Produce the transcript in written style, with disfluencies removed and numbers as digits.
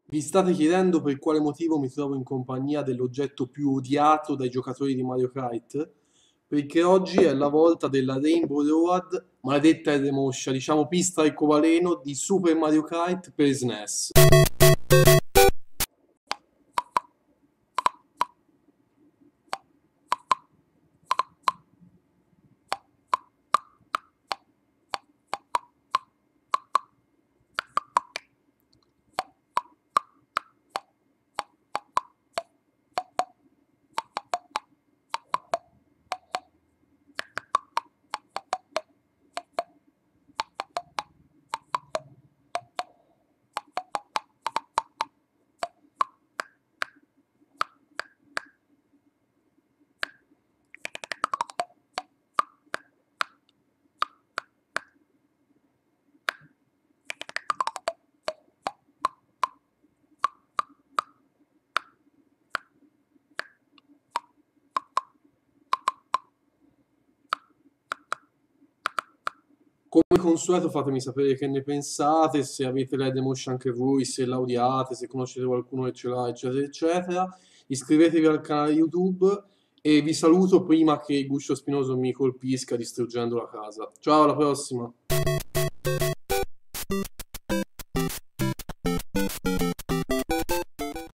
Vi state chiedendo per quale motivo mi trovo in compagnia dell'oggetto più odiato dai giocatori di Mario Kart? Perché oggi è la volta della Rainbow Road, maledetta R-Moscia, diciamo pista arcobaleno di Super Mario Kart per SNES. Come consueto fatemi sapere che ne pensate, se avete la R-Moscia anche voi, se la odiate, se conoscete qualcuno che ce l'ha, eccetera, eccetera. Iscrivetevi al canale YouTube e vi saluto prima che il guscio spinoso mi colpisca distruggendo la casa. Ciao, alla prossima!